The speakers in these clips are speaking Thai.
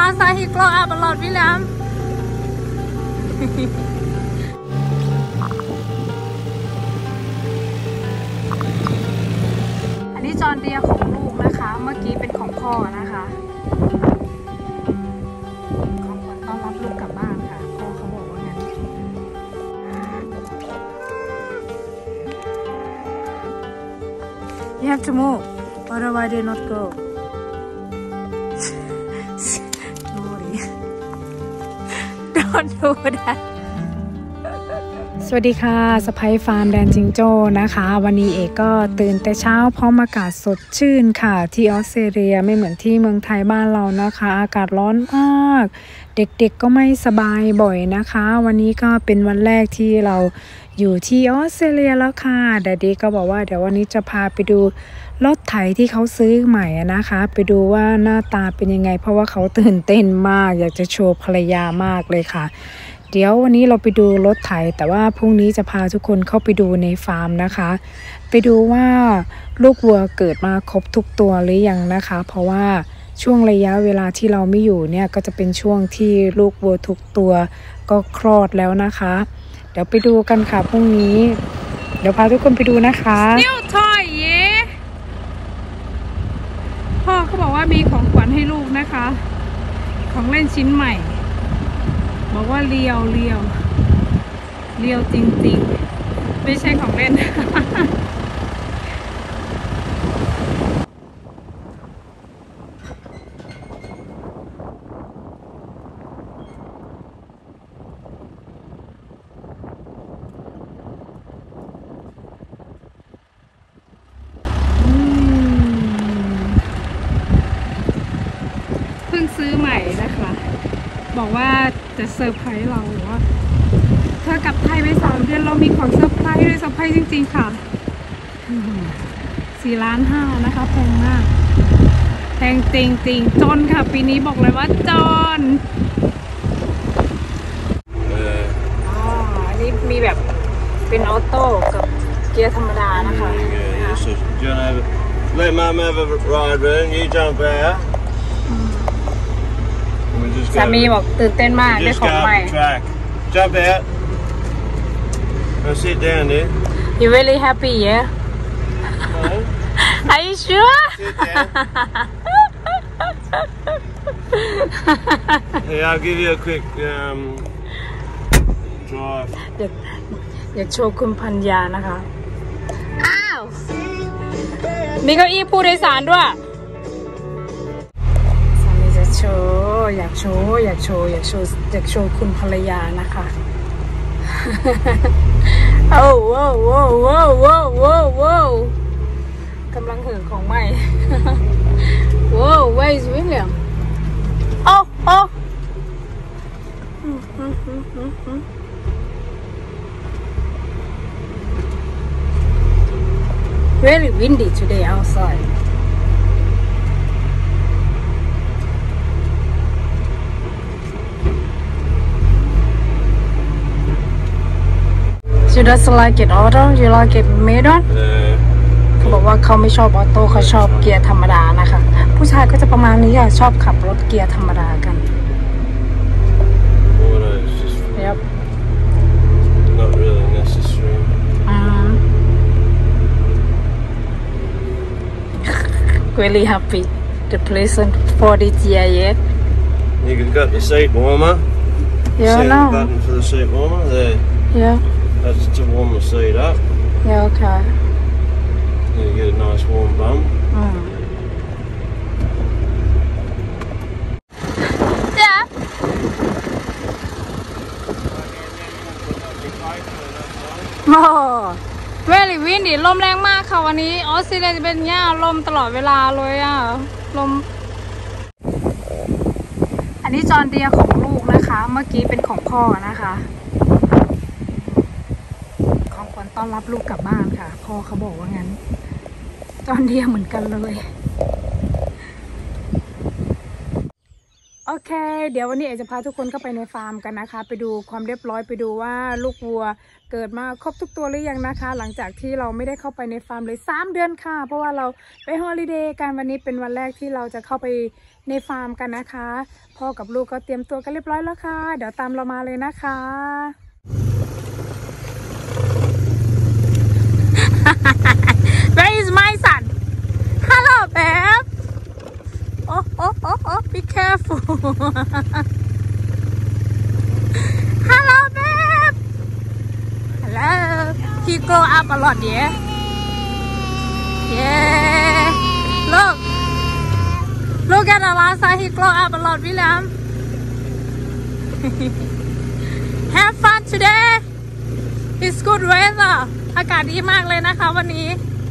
outside he grow up a lot William อันนี้จอนเดียของลูกนะคะเมื่อกี้เป็นของพ่อนะคะของขวัญต้อนรับลูกกลับบ้านค่ะพ่อเขาบอกว่างั้นYou have to move otherwise they not go Don't do that สวัสดีค่ะสไปฟาร์มแดนจิงโจ้นะคะวันนี้เอกก็ตื่นแต่เช้าพร้อมอากาศสดชื่นค่ะที่ออสเตรเลียไม่เหมือนที่เมืองไทยบ้านเรานะคะอากาศร้อนมากเด็กๆก็ไม่สบายบ่อยนะคะวันนี้ก็เป็นวันแรกที่เราอยู่ที่ออสเตรเลียแล้วค่ะแดดดี้ก็บอกว่าเดี๋ยววันนี้จะพาไปดูรถไถที่เขาซื้อใหม่นะคะไปดูว่าหน้าตาเป็นยังไงเพราะว่าเขาตื่นเต้นมากอยากจะโชว์ภรรยามากเลยค่ะเดี๋ยววันนี้เราไปดูรถไถแต่ว่าพรุ่งนี้จะพาทุกคนเข้าไปดูในฟาร์มนะคะไปดูว่าลูกวัวเกิดมาครบทุกตัวหรือยังนะคะเพราะว่าช่วงระยะเวลาที่เราไม่อยู่เนี่ยก็จะเป็นช่วงที่ลูกวัวทุกตัวก็คลอดแล้วนะคะเดี๋ยวไปดูกันค่ะพรุ่งนี้เดี๋ยวพาทุกคนไปดูนะคะนิ้วทอยเย่พ่อเขาบอกว่ามีของขวัญให้ลูกนะคะของเล่นชิ้นใหม่บอกว่าเลียวจริงๆไม่ใช่ของเล่นเพิ่งซื้อใหม่นะคะบอกว่าจะเซอร์ไพรส์เราว่าเธอกลับไทยไป3 เดือนเรามีของเซอร์ไพรส์ด้วยเซอร์ไพรส์จริงๆค่ะ4.5 ล้านนะคะแพงมากแพงจริงๆจนค่ะปีนี้บอกเลยว่าจนอันนี้มีแบบเป็นออโต้กับเกียร์ธรรมดานะคะ Let Mum have a ride, Boone. You jump out. สามีบอกตื่นเต้นมากได้ของใหม่ Jump out. Now sit down there. You really happy, yeah? No. Are you sure? Sit down. Hey, I'll give you a quick drive. อยากโชว์คุณพัญญานะคะ อ้าว มีเก้าอี้ผู้โดยสารด้วยสามีจะโชว์อยากโชว์คุณภรรยานะคะโอ้โว้กำลังเหินของใหม่โว้ where is William โอ้very windy today outside. She doesn't like it auto. You like it manual? เขาบอกว่าเขาไม่ชอบออโต้เขาชอบเกียร์ธรรมดานะคะผู้ชายก็จะประมาณนี้ค่ะชอบขับรถเกียร์ธรรมดากัน Yep. Not really necessary. Really happy to present for this year yet. You can got the seat warmer. Yeah, See no. the button for the seat warmer there. Yeah. That's to warm the seat up. Yeah, okay. You get a nice warm bum. Yeah. Oh, very windy ลมแรงมากค่ะวันนี้ออสเตรเลียจะเป็นเนี่ยลมตลอดเวลาเลยอ่ะลมอันนี้จอนเดียของลูกนะคะเมื่อกี้เป็นของพ่อนะคะของขวัญต้อนรับลูกกลับบ้านค่ะพ่อเขาบอกว่างั้นจอนเดียเหมือนกันเลยโอเคเดี๋ยววันนี้เอกจะพาทุกคนเข้าไปในฟาร์มกันนะคะไปดูความเรียบร้อยไปดูว่าลูกวัวเกิดมาครบทุกตัวหรือยังนะคะหลังจากที่เราไม่ได้เข้าไปในฟาร์มเลย3 เดือนค่ะเพราะว่าเราไปฮอลิเดย์กันวันนี้เป็นวันแรกที่เราจะเข้าไปในฟาร์มกันนะคะพ่อกับลูกก็เตรียมตัวกันเรียบร้อยแล้วค่ะเดี๋ยวตามเรามาเลยนะคะ Where is my son? Hello, babe. Oh, be careful. Hello, babe. Hello. He grow up a lot, yeah? Yeah. Look at the last time he grow up a lot, William. Have fun today. It's good weather. อากาศดีมากเลยนะคะวันนี้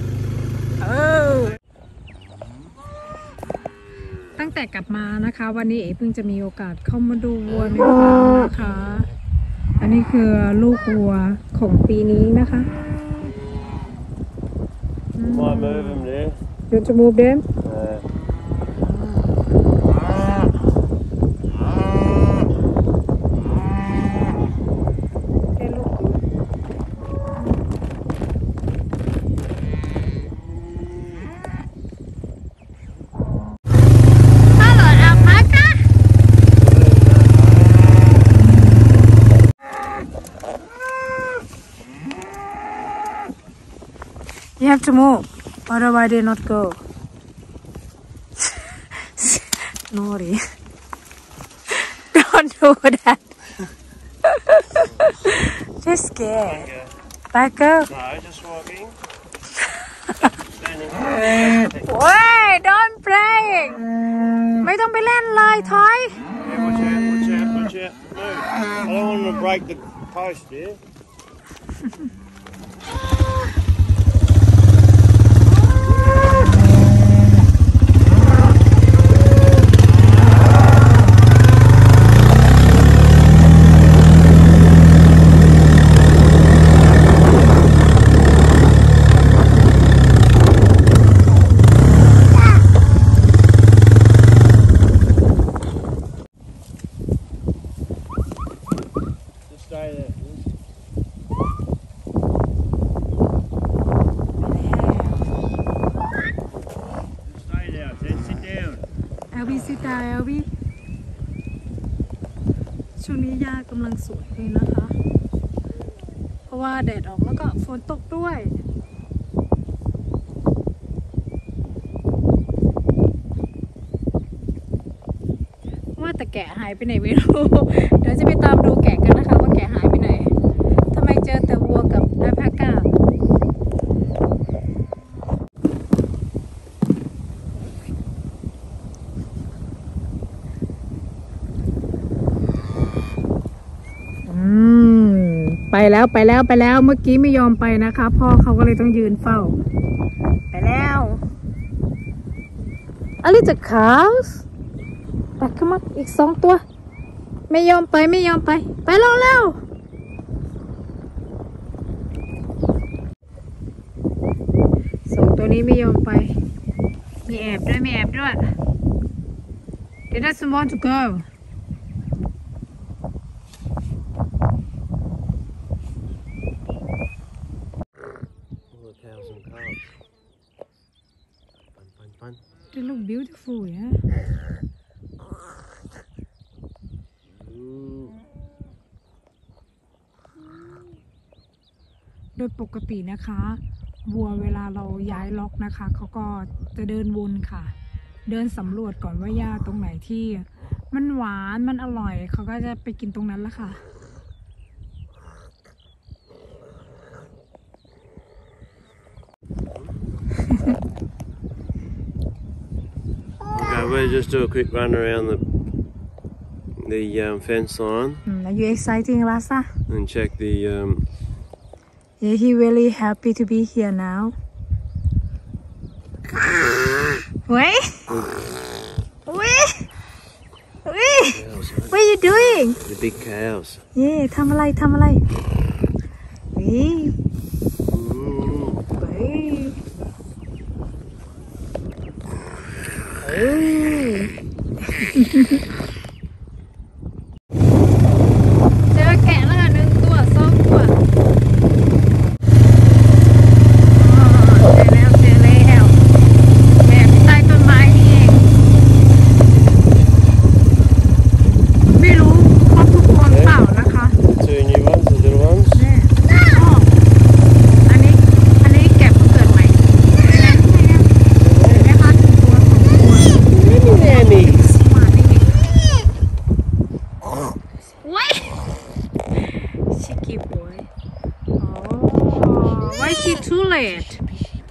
ตั้งแต่กลับมานะคะวันนี้เอ๋เพิ่งจะมีโอกาสเข้ามาดูวัวในฟาร์มนะคะอันนี้คือลูกวัวของปีนี้นะคะ Might move them there. You want to move them? You have to move, otherwise they not go. Naughty. Don't do that. Just scared. Back up. No, just walking. Standing. Wait, don't play. ไม่ต้องไปเล่นเลยถอย Yeah, watch out, watch out, watch out. Move. I don't want to break the post here. Stay there. Stay there. Then sit down. Elvi sit down Elvi ช่วงนี้หญ้ากำลังสวยเลยนะคะ เพราะว่าแดดออกแล้วก็ฝนตกด้วยว่าแต่แกะหายไปไหนไม่รู้ เดี๋ยวจะไปตามดูแกะกันนะคะว่าแกะหายไปไหนทำไมเจอแต่วัวกับแอลพาก้าไปแล้วเมื่อกี้ไม่ยอมไปนะคะพ่อเขาก็เลยต้องยืนเฝ้าไปแล้วอลิจะขาวตักขึ้นมาอีก2 ตัวไม่ยอมไปไปแล้ว2 ตัวนี้ไม่ยอมไปมีแอบด้วย They doesn't want to go Cows and calves. Fun. They look beautiful, yeah. โดยปกตินะคะวัวเวลาเราย้ายล็อกนะคะเขาก็จะเดินวนค่ะเดินสำรวจก่อนว่าหญ้าตรงไหนที่มันหวานมันอร่อยเขาก็จะไปกินตรงนั้นละค่ะ Okay, we'll just do a quick run around the fence line. Are you excited, Lhasa? And check the Yeah, he really happy to be here now. Wait. What are you doing? the big cows. ทำอะไร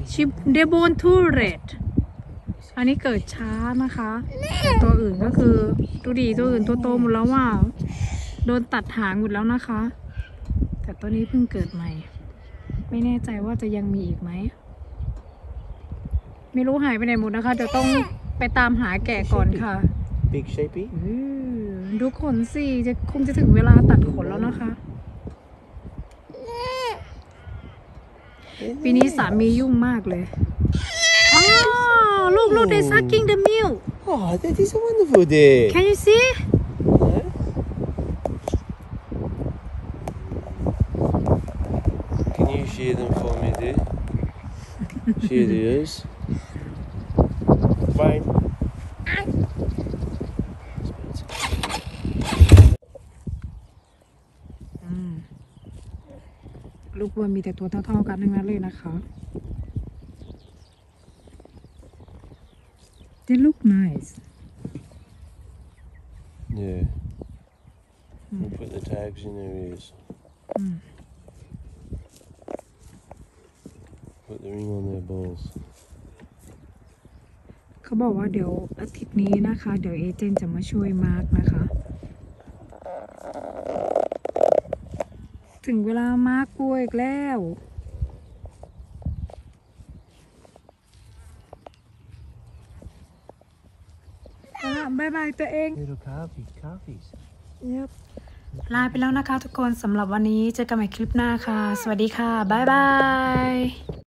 ชิปเดบอนทูเรตอันนี้เกิดช้านะคะแต่ตัวอื่นก็คือดูดีตัวอื่นตัวโตหมดแล้วว่าโดนตัดหางหมดแล้วนะคะ แต่ตัวนี้เพิ่งเกิดใหม่ไม่แน่ใจว่าจะยังมีอีกไหมไม่รู้หายไปไหนหมดนะคะเดี๋ยวต้องไปตามหาแกะก่อนค่ะ Big shapey. ดูขนสิคงจะถึงเวลาตัดขนแล้วนะคะปีนี้สามียุ่งมากเลยอ๋อลูกthey sucking the milk Oh, that is a wonderful day. Can you see Can you share them for me, dear? Share the ears. Fine. ลูกวัวมีแต่ตัวเท่าๆกันทั้งนั้นเลยนะคะ They look nice Yeah. We'll put the tags in their ears. Put the ring on their balls. เขาบอกว่าเดี๋ยวอาทิตย์นี้นะคะเดี๋ยวเอเจนต์จะมาช่วยมาร์กนะคะถึงเวลามาร์กป่วยอีกแล้วบายบายตัวเอง Little calfies. ลาไปแล้วนะคะทุกคนสำหรับวันนี้เจอกันใหม่คลิปหน้าค่ะสวัสดีค่ะบ๊ายบาย